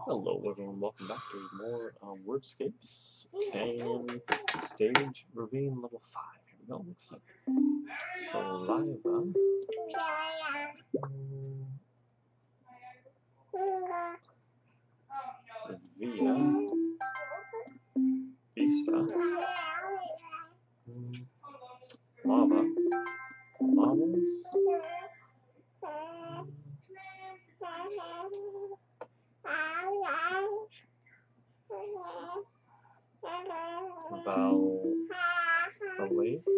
Hello everyone, welcome back to more Wordscapes and stage Ravine level 5. Here we go, looks like saliva, via, visa, lava, lavas, valise,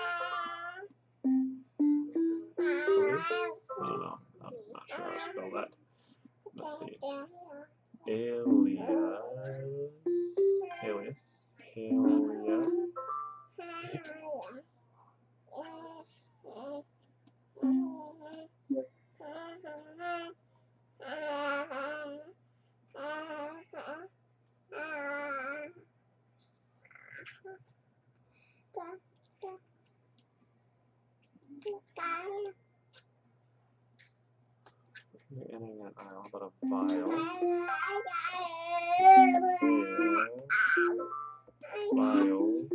I don't know, I'm not sure how to spell that. Let's see. Alias, ending at how about a vial? Vials.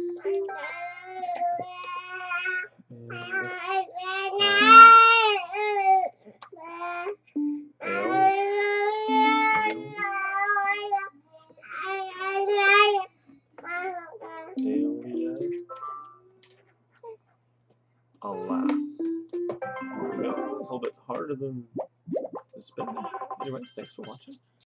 Alas. There we go. It's a little bit harder than it's been. Anyway, thanks for watching.